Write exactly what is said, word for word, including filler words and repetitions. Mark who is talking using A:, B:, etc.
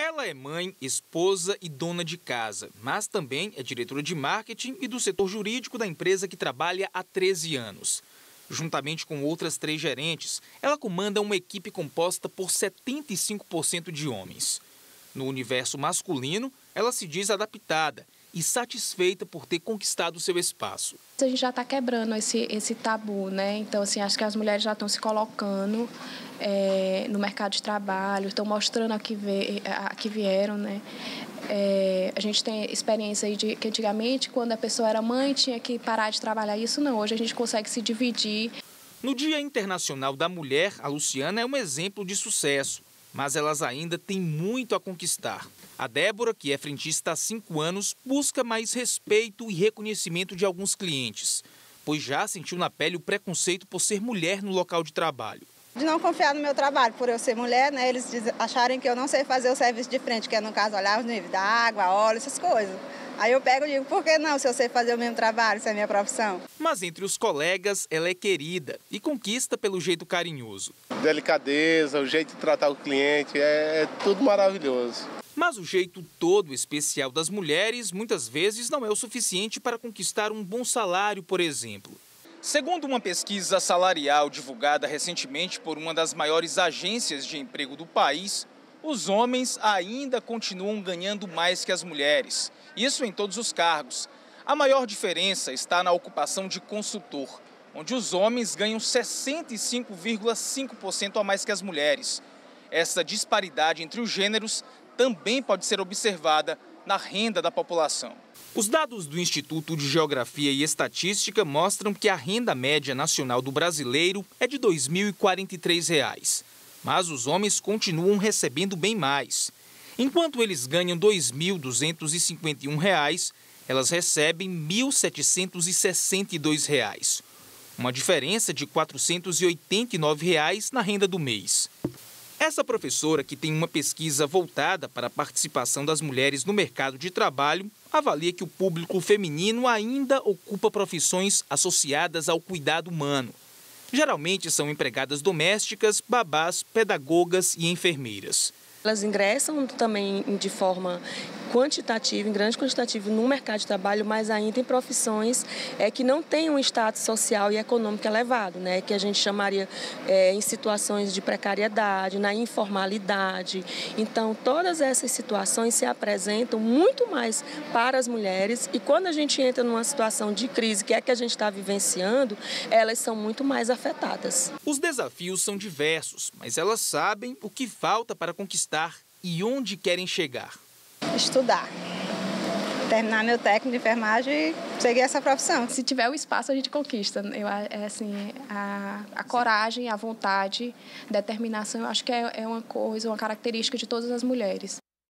A: Ela é mãe, esposa e dona de casa, mas também é diretora de marketing e do setor jurídico da empresa que trabalha há treze anos. Juntamente com outras três gerentes, ela comanda uma equipe composta por setenta e cinco por cento de homens. No universo masculino, ela se diz adaptada e satisfeita por ter conquistado seu espaço.
B: A gente já está quebrando esse, esse tabu, né? Então, assim, acho que as mulheres já estão se colocando é, no mercado de trabalho, estão mostrando a que, vê, a que vieram, né? É, a gente tem experiência aí de que antigamente, quando a pessoa era mãe, tinha que parar de trabalhar. Isso não, hoje a gente consegue se dividir.
A: No Dia Internacional da Mulher, a Luciana é um exemplo de sucesso, mas elas ainda têm muito a conquistar. A Débora, que é frentista há cinco anos, busca mais respeito e reconhecimento de alguns clientes, pois já sentiu na pele o preconceito por ser mulher no local de trabalho.
C: De não confiar no meu trabalho, por eu ser mulher, né? Eles acharem que eu não sei fazer o serviço de frente, que é, no caso, olhar os níveis da água, óleo, essas coisas. Aí eu pego e digo, por que não, se eu sei fazer o mesmo trabalho, se é a minha profissão?
A: Mas entre os colegas, ela é querida e conquista pelo jeito carinhoso.
D: Delicadeza, o jeito de tratar o cliente, é, é tudo maravilhoso.
A: Mas o jeito todo especial das mulheres, muitas vezes, não é o suficiente para conquistar um bom salário, por exemplo. Segundo uma pesquisa salarial divulgada recentemente por uma das maiores agências de emprego do país, os homens ainda continuam ganhando mais que as mulheres. Isso em todos os cargos. A maior diferença está na ocupação de consultor, onde os homens ganham sessenta e cinco vírgula cinco por cento a mais que as mulheres. Essa disparidade entre os gêneros também pode ser observada na renda da população. Os dados do Instituto de Geografia e Estatística mostram que a renda média nacional do brasileiro é de dois mil e quarenta e três reais. Mas os homens continuam recebendo bem mais. Enquanto eles ganham dois mil duzentos e cinquenta e um reais, elas recebem mil setecentos e sessenta e dois reais. Uma diferença de quatrocentos e oitenta e nove reais na renda do mês. Essa professora, que tem uma pesquisa voltada para a participação das mulheres no mercado de trabalho, avalia que o público feminino ainda ocupa profissões associadas ao cuidado humano. Geralmente são empregadas domésticas, babás, pedagogas e enfermeiras.
E: Elas ingressam também de forma quantitativa, em grande quantitativo no mercado de trabalho, mas ainda em profissões é, que não têm um status social e econômico elevado, né, que a gente chamaria é, em situações de precariedade, na informalidade. Então, todas essas situações se apresentam muito mais para as mulheres e quando a gente entra numa situação de crise, que é que a gente está vivenciando, elas são muito mais afetadas.
A: Os desafios são diversos, mas elas sabem o que falta para conquistar e onde querem chegar.
C: Estudar, terminar meu técnico de enfermagem e seguir essa profissão.
B: Se tiver o espaço, a gente conquista. Eu, é, assim, a, a coragem, a vontade, a determinação, eu acho que é, é uma coisa, uma característica de todas as mulheres.